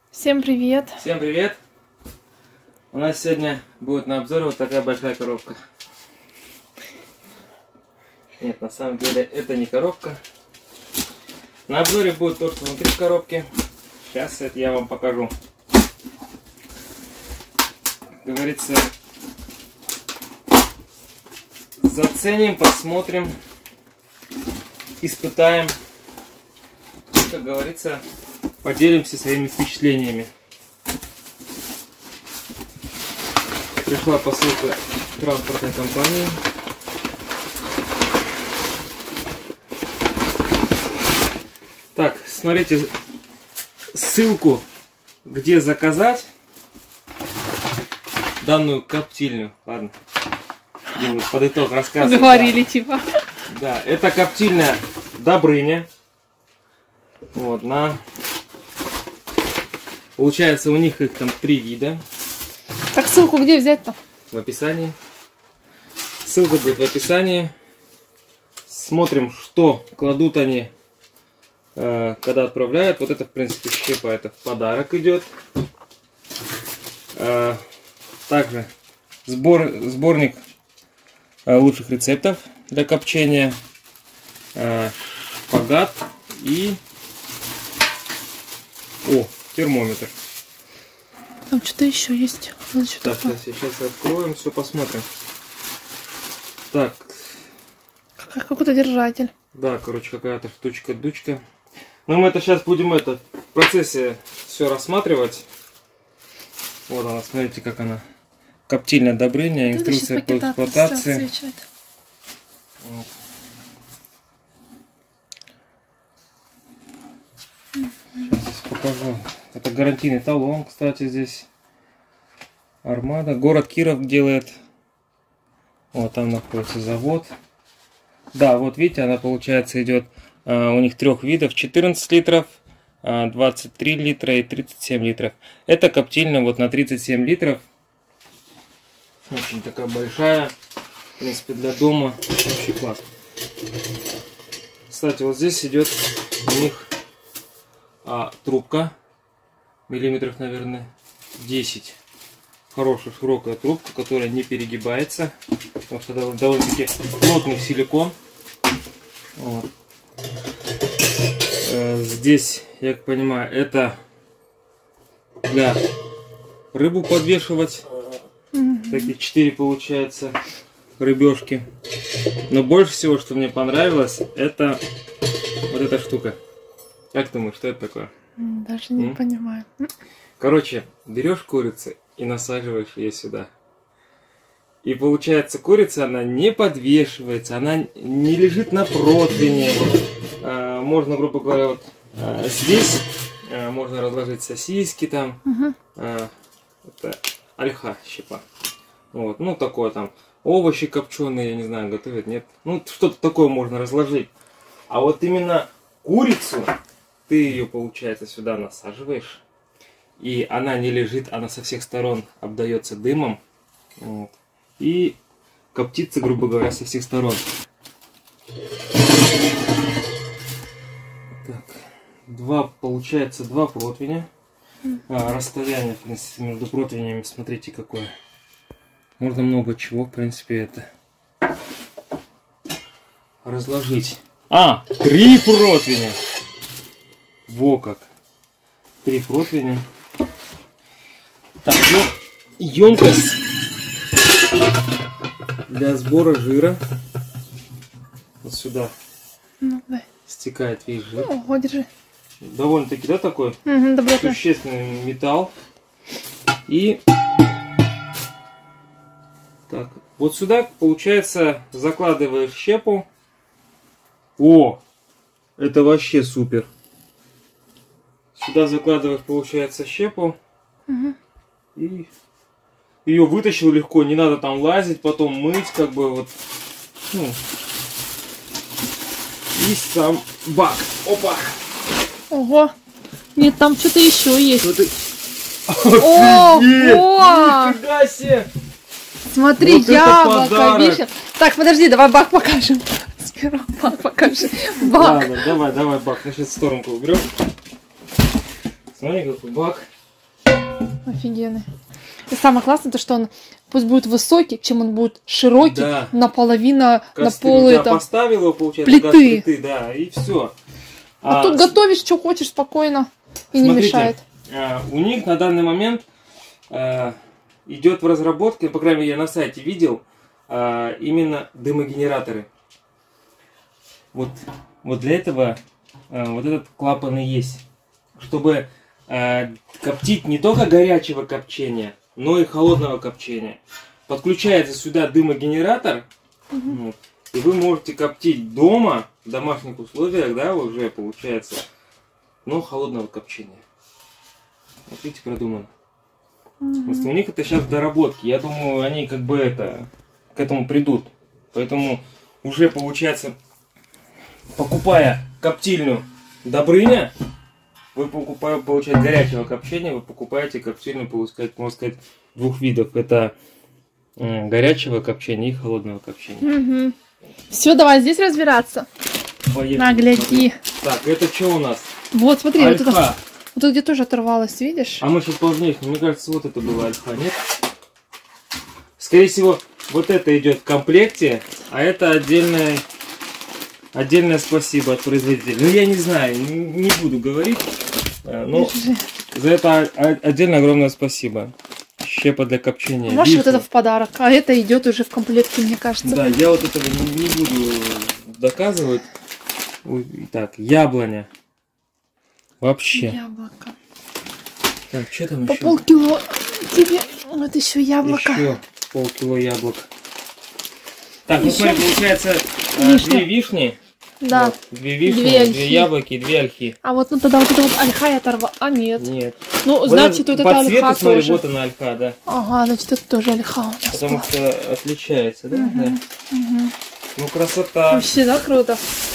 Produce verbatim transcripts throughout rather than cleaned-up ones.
Всем привет! Всем привет! У нас сегодня будет на обзоре вот такая большая коробка. Нет, на самом деле это не коробка. На обзоре будет то, что внутри коробки. Сейчас это я вам покажу. Как говорится, заценим, посмотрим, испытаем. Как говорится, поделимся своими впечатлениями. Пришла посылка транспортной компании. Так, смотрите ссылку, где заказать данную коптильню. Ладно, под итог рассказываю. Говорили, да. Типа. Да, это коптильня Добрыня. Вот, на... Получается, у них их там три вида. Так, ссылку где взять-то? В описании. Ссылка будет в описании. Смотрим, что кладут они, э, когда отправляют. Вот это, в принципе, щепа, это в подарок идет. Э, также сбор, сборник э, лучших рецептов для копчения. Э, шпагат и... О, термометр. Там что-то еще есть. Вот что так, сейчас, сейчас откроем, все посмотрим. Так. Какой-то держатель. Да, короче, какая-то штучка-дучка. Но мы это сейчас будем это в процессе все рассматривать. Вот она, смотрите, как она. Коптильня Добрыня, инструкция по эксплуатации. Вот. Сейчас покажу. Это гарантийный талон, кстати, здесь. Армада. Город Киров делает. Вот там находится завод. Да, вот видите, она, получается, идет а, у них трех видов. четырнадцать литров, а, двадцать три литра и тридцать семь литров. Это коптильня вот на тридцать семь литров. Очень такая большая. В принципе, для дома. Вообще класс. Кстати, вот здесь идет у них а, трубка. Миллиметров, наверное, десять. Хорошая широкая трубка, которая не перегибается. Потому что довольно-таки плотный силикон. Вот. Здесь, я как понимаю, это для рыбу подвешивать. Mm-hmm. Такие четыре получается рыбешки. Но больше всего, что мне понравилось, это вот эта штука. Как думаешь, что это такое? Даже не М? понимаю. Короче, берешь курицу и насаживаешь ее сюда. И получается, курица, она не подвешивается, она не лежит на противне. А, можно, грубо говоря, вот а, здесь а, можно разложить сосиски там. Uh-huh. а, это ольха, щепа. Вот, ну такое там. Овощи копченые, я не знаю, готовят, нет. Ну, что-то такое можно разложить. А вот именно курицу, ты ее, получается, сюда насаживаешь. И она не лежит, она со всех сторон обдается дымом. Вот. И коптится, грубо говоря, со всех сторон. Так, два, получается, два противня. А, расстояние, в принципе, между противнями, смотрите, какое. Можно много чего, в принципе, это разложить. А, три противня! Во как! Три противня. Так, ну, емкость для сбора жира. Вот сюда ну, да. стекает весь жир. Ого, держи. Довольно-таки, да, такой угу, существенный металл. И так, вот сюда, получается, закладываешь щепу. О, это вообще супер. Сюда закладываешь, получается, щепу. Угу. И ее вытащил легко, не надо там лазить, потом мыть, как бы вот. Ну. И сам бак. Опа! Ого! Нет, там что-то еще есть. Ого! Нифига себе! Смотри, вот яблоко вишен. Так, подожди, давай бак покажем. Сперва бак покажи. Бак. Ладно, давай, давай бак. Значит, в сторонку уберем. Смотри, какой бак. Офигенный. И самое классное, то что он пусть будет высокий, чем он будет широкий, да. наполовину, Кастрюлю, на полы да, там. Поставил его, получается, плиты. газ плиты, да, и все. А, а тут готовишь, что хочешь, спокойно и смотрите, не мешает. А, у них на данный момент а, идет в разработке, по крайней мере, я на сайте видел, а, именно дымогенераторы. Вот, вот для этого а, вот этот клапан и есть. Чтобы а, коптить не только горячего копчения, но и холодного копчения. Подключается сюда дымогенератор, угу. вот, и вы можете коптить дома, в домашних условиях, да, уже получается, но холодного копчения. Вот видите, продумано. Mm-hmm. У них это сейчас в доработке. Я думаю, они как бы это к этому придут. Поэтому уже получается, покупая коптильню Добрыня, вы покупаете, получаете горячего копчения, вы покупаете коптильню, получаете, можно сказать, двух видов. Это э, горячего копчения и холодного копчения. Mm-hmm. Все, давай здесь разбираться. Поехали. Нагляди. Так, это что у нас? Вот, смотри, альфа. вот это, вот это где тоже оторвалось, видишь? А мы сейчас по внешнему, мне кажется, вот это было альфа, нет? Скорее всего, вот это идет в комплекте, а это отдельное, отдельное спасибо от производителя. Ну, я не знаю, не, не буду говорить, но Держи. За это отдельно огромное спасибо. Щепа для копчения. Может, вот это в подарок, а это идет уже в комплекте, мне кажется. Да, я вот этого не, не буду доказывать. Итак, яблоня. Вообще. Яблоко. Так, что там по еще? По полкило тебе. Вот еще яблоко. Еще полкило яблок. Так, ну смотри, получается вишня. Две вишни. Да. Вот, две вишни, две, две яблоки и две ольхи. А вот ну тогда вот это вот ольха я оторвала. А нет. Нет. Ну, вот значит, вот это ольха смотри, тоже. вот она ольха, да. Ага, значит, это тоже ольха у нас. Потому была. Что отличается, да? Угу. Да. Угу. Ну, красота. Вообще, да, круто.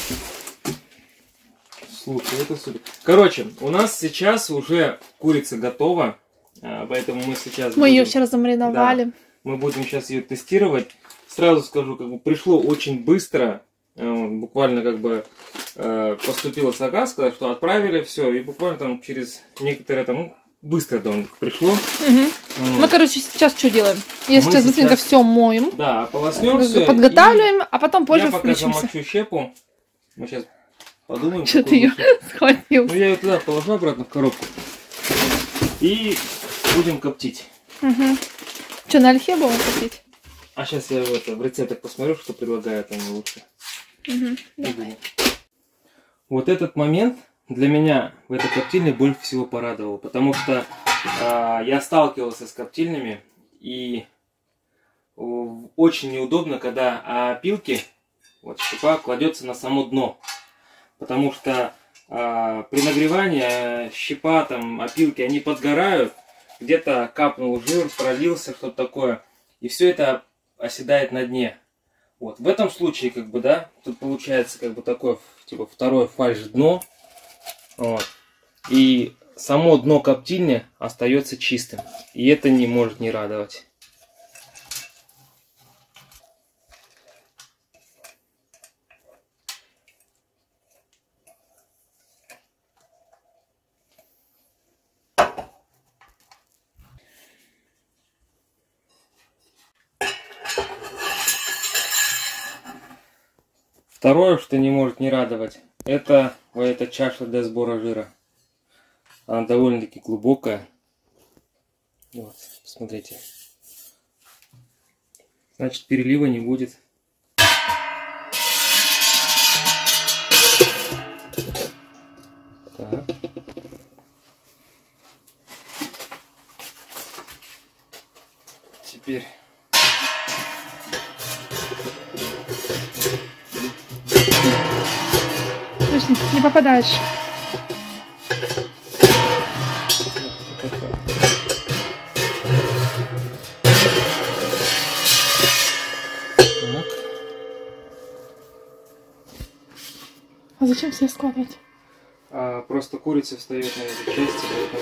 Слушай, это супер. Короче, у нас сейчас уже курица готова, поэтому мы сейчас... Мы будем... ее вчера замариновали. Да, мы будем сейчас ее тестировать. Сразу скажу, как бы пришло очень быстро. Буквально как бы поступила заказ, сказать, что отправили, все, и буквально там через некоторое там, ну, быстро довольно пришло. Угу. Вот. Мы, короче, сейчас что делаем? Я сейчас быстренько все моем. Да, полоснем все. Подготавливаем, а потом позже я пока включимся. замочу щепу. Мы сейчас подумаем. Что ты ее схватил? Ну, я ее туда положу обратно в коробку. И будем коптить. Угу. Что, на ольхе будем коптить? А сейчас я это, в рецептах посмотрю, что предлагают они лучше. Угу. Вот этот момент для меня в этой коптильне больше всего порадовал, потому что э, я сталкивался с коптильнями, и э, очень неудобно, когда опилки, вот щепа, кладется на само дно, потому что э, при нагревании щепа, там, опилки, они подгорают, где-то капнул жир, пролился, что-то такое, и все это оседает на дне. Вот, в этом случае, как бы, да, тут получается, как бы, такое, типа, второе фальш-дно. Вот. И само дно коптильни остается чистым. И это не может не радовать. Второе, что не может не радовать, это вот эта чаша для сбора жира. Она довольно-таки глубокая. Вот, посмотрите. Значит, перелива не будет. Так. Теперь... Не попадаешь. А зачем все складывать? А, просто курица встает на этой части, поэтому...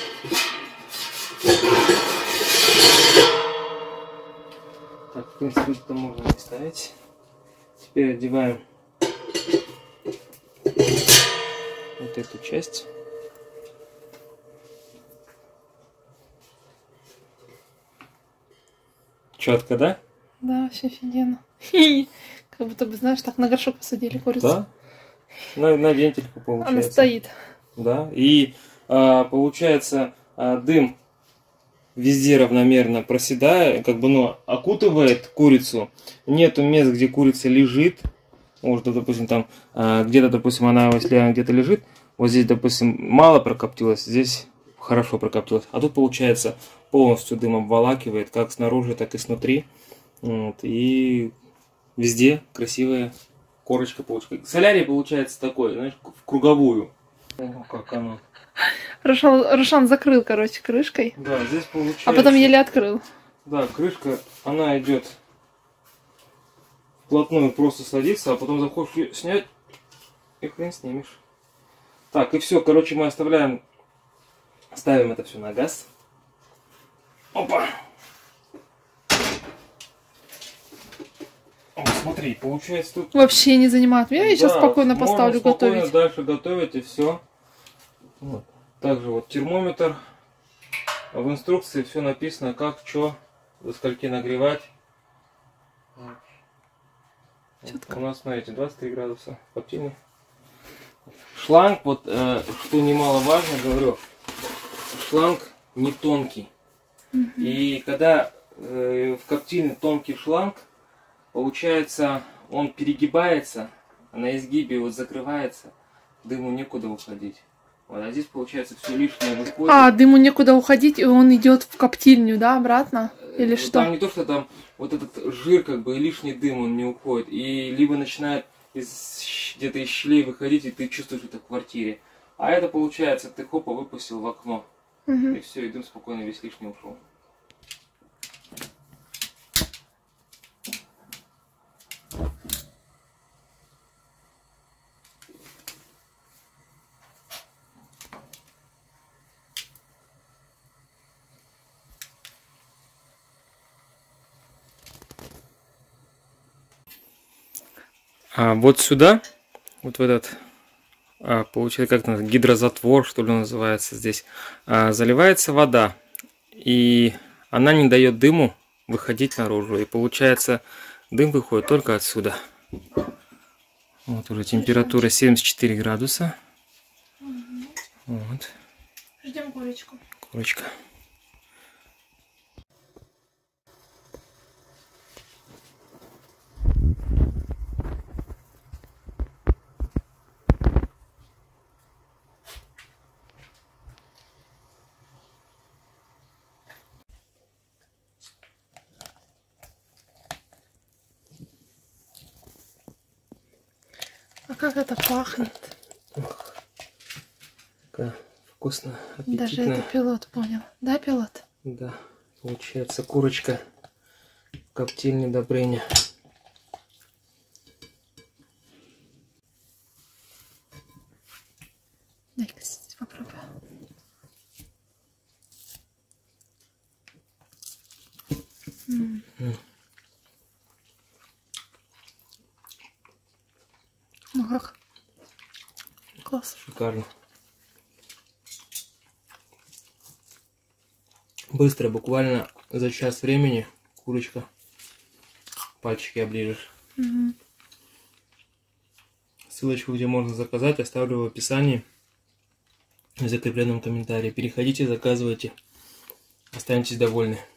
Так, в принципе, это можно не ставить. Теперь одеваем вот эту часть. Четко, да? Да, вообще офигенно. Как будто бы, знаешь, так на горшок посадили курицу. Да. На, на вентильку получается. Она стоит. Да. И а, получается а, дым везде равномерно проседает, как бы, ну, окутывает курицу. Нету мест, где курица лежит. Может, допустим, там а, где-то, допустим, она, если она где-то лежит, вот здесь, допустим, мало прокоптилось, здесь хорошо прокоптилось. А тут, получается, полностью дым обволакивает, как снаружи, так и снутри. Вот. И везде красивая корочка получается. Солярий получается такой, знаешь, в круговую. О, как оно. Рошан, Рошан закрыл, короче, крышкой. Да, здесь получается... А потом еле открыл. Да, крышка, она идет вплотную, просто садится, а потом захочешь ее снять, и хрен снимешь. Так, и все, короче, мы оставляем, ставим это все на газ. Опа! О, смотри, получается тут... Вообще не занимает. Я да, сейчас спокойно поставлю можно спокойно готовить. Дальше готовить и все. Вот. Также вот термометр. В инструкции все написано, как, что, до скольки нагревать. Четко. У нас, смотрите, двадцать три градуса коптильни. Шланг, вот э, что немаловажно, говорю, шланг не тонкий. Mm-hmm. И когда э, в коптильне тонкий шланг, получается, он перегибается, на изгибе вот закрывается, дыму некуда уходить. Вот, а здесь, получается, все лишнее выходит. А, дыму некуда уходить, и он идет в коптильню, да, обратно? Или ну, что? Там не то, что там вот этот жир, как бы, и лишний дым, он не уходит. И либо начинает из, где-то из щелей выходить, и ты чувствуешь это в квартире. А это, получается, ты хопа выпустил в окно. Угу. И все, и дым спокойно весь лишний ушел. А вот сюда, вот в этот, а, получается, как-то гидрозатвор, что ли, называется здесь, а, заливается вода, и она не дает дыму выходить наружу, и получается, дым выходит только отсюда. Вот уже температура семьдесят четыре градуса. Вот. Ждем курочку. Курочка. А как это пахнет? Ох, такая вкусно, аппетитно. Даже это пилот понял. Да, пилот? Да, получается курочка в коптильне Добрыня. Дай-ка попробую. М. Mm. Ну как? Класс. Шикарно. Быстро, буквально за час времени курочка. Пальчики оближешь. Угу. Ссылочку, где можно заказать, оставлю в описании, в закрепленном комментарии. Переходите, заказывайте. Останетесь довольны.